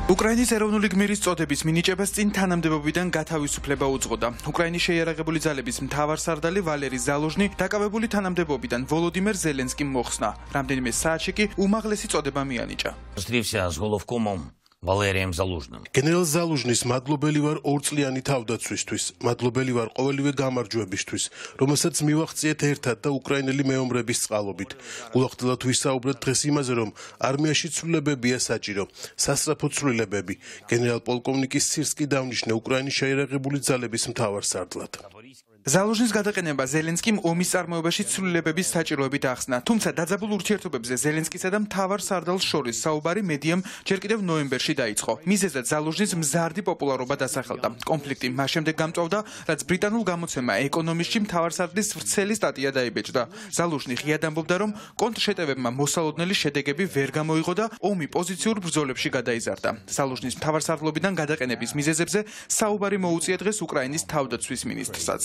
უკრაინის ეროვნული გმირის წოდების მინიჭებას წინ თანამდებობიდან გათავისუფლება უძღოდა. უკრაინის შეიარაღებული ძალების მთავარსარდალი ვალერი ზალუჟნი დაკავებული თანამდებობიდან ვოლოდიმერ ზელენსკიმ მოხსნა. რამდენიმე საათში კი უმაღლესი წოდება მიანიჭა. Встречался с головкомом Валерием Залужным. გენერალ ზალუჟნის მადლობელი ვარ ორწლიანი თავდაცვისთვის, მადლობელი ვარ ყოველივე გამარჯვებისთვის, რომელსაც მივახციეთ ერთად და უკრაინელი მეომრების წყალობით. გულახდილად ვისაუბრეთ დღეს იმაზე, რომ არმიაში ცვლილებებია საჭირო, სასწრაფო ცვლილებები. გენერალ პოლკოვნიკის სირსკი დავნიშნე უკრაინის შეიარაღებული ძალების მთავარსარდლად. ზალუჟნის გადაყენება ზელენსკიმ ომის წარმოებაში ცვლილებების საჭიროებით ახსნა. თუმცა დაძაბულ ურთიერთობებზე ზელენსკისა და მთავარსარდალს შორის საუბარი მედიამ ჯერ კიდევ ნოემბერში დაიწყო. მიზეზად ზალუჟნის მზარდი პოპულარობა დასახელდა. კონფლიქტი მას შემდეგ გამწვავდა, რაც ბრიტანულ გამოცემა ეკონომისტში მთავარსარდლის ვრცელი სტატია დაიბეჭდა. ზალუჟნი ღიად ამბობდა, რომ კონტრშეტევებმა მოსალოდნელი შედეგები ვერ გამოიღო და ომი პოზიციურ ბრძოლებში გადაიზარდა. ზალუჟნის მთავარსარდლობიდან გადაყენების მიზეზებზე საუბარი მოუწია დღეს უკრაინის თავდაცვის მინისტრსაც.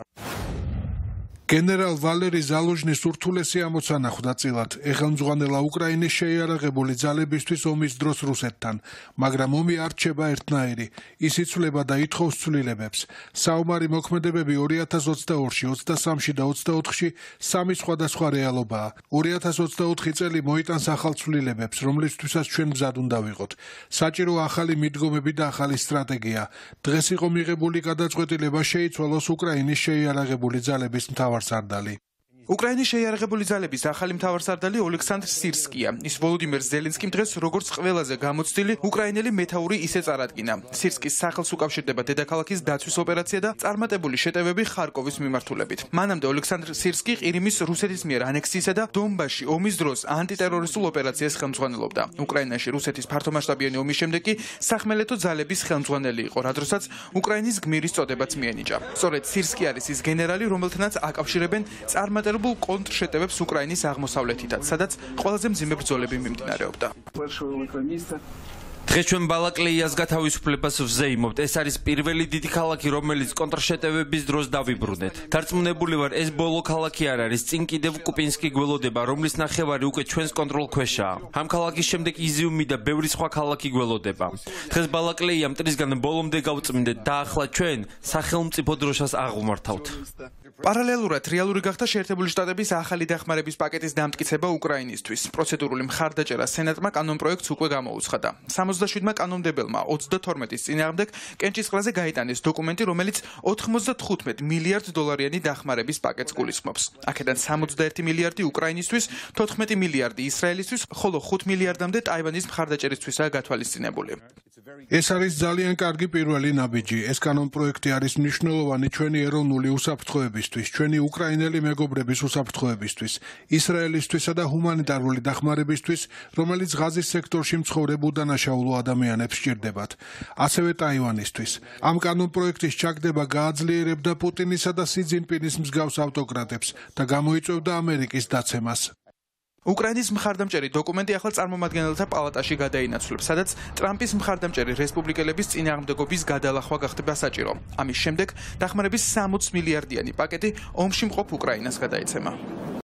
გენერალ ვალერი ზალუჟნის ურთულესი ამოცანა ხვდა წილად ეხელმძღვანელა უკრაინის შეიარაღებული ძალებისთვის ომის დროს რუსეთთან, მაგრამ ომი არ რჩება ერთნაირი, ის იცვლება და ითხოვს ცვლილებებს. საომარი მოქმედებები 2022-ში, 23-ში და 24-ში სამი სხვადასხვა რეალობაა. 2024 წელი მოიტანს ახალ ცვლილებებს, რომლისთვისაც ჩვენ მზად უნდა ვიყოთ. საჭირო ახალი მიდგომები და ახალი სტრატეგია. დღეს იყო მიღებული გადაწყვეტილება შეიცვალოს უკრაინის შეიარაღებული ძალების მთავარსარდალი. უკრაინის შეიარაღებული ძალების ახალი მთავარსარდალი ოლექსანდრ სირსკია. ის ვოლოდიმერ ზელენსკიმ დღეს როგორც ყველაზე გამოცდილი უკრაინელი მეთაური ისე წარადგინა. სირსკის სახელს უკავშირდება დედაქალაქის დაცვის ოპერაცია და წარმატებული შეტევები ხარკოვის მიმართულებით. მანამდე ოლექსანდრ სირსკი ყირიმის რუსეთის მიერ ანექსიისა და დონბასში ომის დროს ანტიტერორისტულ ოპერაციას ხელმძღვანელობდა. უკრაინაში რუსეთის ფართომასშტაბიანი ომის შემდეგ კი სახმელეთო ძალების ხელმძღვანელი იყო, რა დროსაც უკრაინის გმირის წოდებაც მიენიჭა. სწორედ სირსკი არის ის გენერალი, რომელთანაც აკავშირებენ წარმატებულ კონტრშეტევებს უკრაინის აღმოსავლეთიდან, სადაც ყველაზე მძიმე ბრძოლები მიმდინარეობდა. დღეს ჩვენ ბალაკლეიას გათავისუფლებას ვზეიმობთ. ეს არის პირველი დიდი ქალაქი, რომელიც კონტრშეტევების დროს დავიბრუნეთ. დარწმუნებული ვარ, ეს ბოლო ქალაქი არ არის. წინ კიდევ კუპინსკი გველოდება, რომლის ნახევარი უკვე ჩვენს კონტროლქვეშაა. ამ ქალაქის შემდეგ იზიუმი და ბევრი სხვა ქალაქი გველოდება. დღეს ბალაკლეია მტრისგან ბოლომდე გავწმინდეთ და ახლა ჩვენ სახელმწიფო დროშას აღვმართავთ. პარალელურად რეალური გახდა შეერთებული შტატების ახალი დახმარების პაკეტის დამტკიცება უკრაინისთვის. პროცედურული მხარდაჭერა სენატმა კანონპროექტს უკვე გამოუცხადა. 77-მა კანონმდებელმა 32-ის წინააღმდეგ კენჭისყრაზე გაიტანეს დოკუმენტი, რომელიც 95 მილიარდ დოლარიანი დახმარების პაკეტს გულისხმობს. აქედან 61 მილიარდი უკრაინისთვის, 14 მილიარდი ისრაელისთვის, ხოლო 5 მილიარდამდე ტაივანის მხარდაჭერისთვისაა გათვალისწინებული. ეს არის ძალიან კარგი პირველი ნაბიჯი. ეს კანონპროექტი არის მნიშვნელოვანი ჩვენი ეროვნული უსაფრთხოებისთვის, ჩვენი უკრაინელი მეგობრების უსაფრთხოებისთვის, ისრაელისთვისა და ჰუმანიტარული დახმარებისთვის, რომელიც ღაზის სექტორში მცხოვრებ უდანაშაულო ადამიანებს სჭირდებათ, ასევე ტაივანისთვის. ამ კანონპროექტის ჩაგდება გააძლიერებდა პუტინისა და სი ძინპინის მსგავს ავტოკრატებს და გამოიწვევდა ამერიკის დაცემას. უკრაინის მხარდამჭერი დოკუმენტი ახლა წარმომადგენელთა პალატაში გადაინაცვლებს, სადაც ტრამპის მხარდამჭერი რესპუბლიკელების წინააღმდეგობის გადალახვა გახდება საჭირო. ამის შემდეგ დახმარების 60 მილიარდიანი პაკეტი ომში მყოფ უკრაინას გადაეცემა.